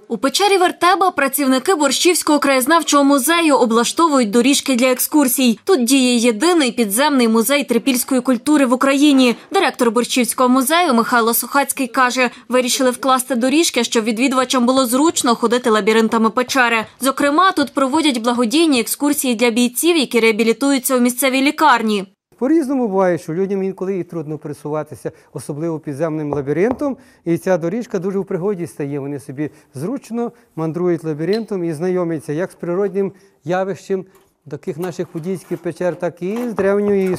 У печері Вертеба працівники Борщівського краєзнавчого музею облаштовують доріжки для екскурсій. Тут діє єдиний підземний музей трипільської культури в Україні. Директор Борщівського музею Михайло Сухацький каже, вирішили вкласти доріжки, щоб відвідувачам було зручно ходити лабіринтами печери. Зокрема, тут проводять благодійні екскурсії для бійців, які реабілітуються у місцевій лікарні. По-різному буває, що людям інколи і трудно пересуватися, особливо підземним лабіринтом. І ця доріжка дуже в пригоді стає. Вони собі зручно мандрують лабіринтом і знайомляться як з природним явищем таких наших подільських печер, так і з древньою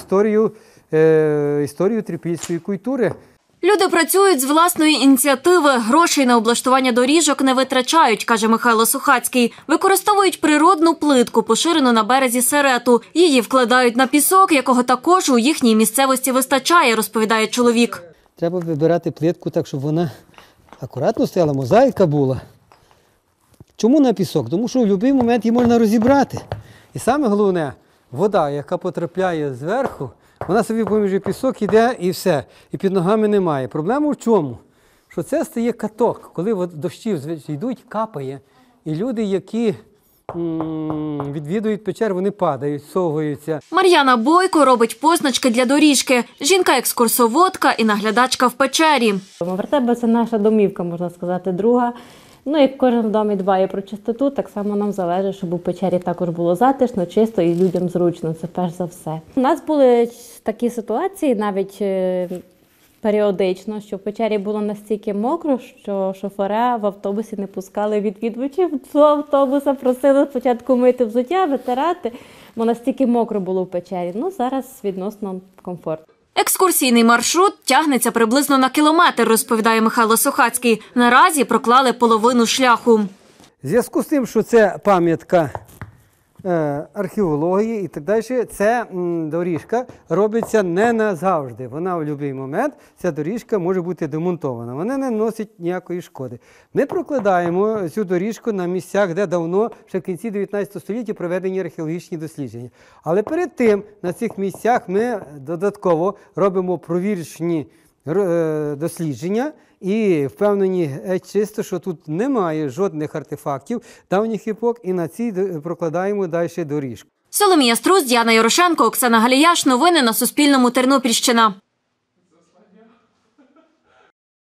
історією трипільської культури. Люди працюють з власної ініціативи. Грошей на облаштування доріжок не витрачають, каже Михайло Сухацький. Використовують природну плитку, поширену на березі Серету. Її вкладають на пісок, якого також у їхній місцевості вистачає, розповідає чоловік. Треба вибирати плитку так, щоб вона акуратно стояла, мозаїка була. Чому на пісок? Тому що в будь-який момент її можна розібрати. І саме головне, вода, яка потрапляє зверху, вона собі поміж пісок йде і все, і під ногами немає. Проблема в чому? Що це стає каток, коли дощі йдуть, капає, і люди, які відвідують печер, вони падають, совуються. Мар'яна Бойко робить позначки для доріжки. Жінка-екскурсоводка і наглядачка в печері. Вертеба – це наша домівка, можна сказати, друга. Ну, як кожен в домі дбає про чистоту, так само нам залежить, щоб у печері також було затишно, чисто і людям зручно, це перш за все. У нас були такі ситуації, навіть періодично, що в печері було настільки мокро, що шофера в автобусі не пускали відвідувачів до автобуса, просили спочатку мити взуття, витирати, бо настільки мокро було в печері. Ну, зараз відносно комфортно. Екскурсійний маршрут тягнеться приблизно на кілометр, розповідає Михайло Сухацький. Наразі проклали половину шляху. В зв'язку з тим, що це пам'ятка археології і так далі, ця доріжка робиться не назавжди. Вона в будь-який момент, ця доріжка може бути демонтована. Вона не носить ніякої шкоди. Ми прокладаємо цю доріжку на місцях, де давно, ще в кінці 19 століття, проведені археологічні дослідження. Але перед тим на цих місцях ми додатково робимо провірочні дослідження і впевнені чисто, що тут немає жодних артефактів давніх епох, і на цій прокладаємо далі доріжку. Соломія Струс, Діана Ярошенко, Оксана Галіяш. Новини на Суспільному. Тернопільщина.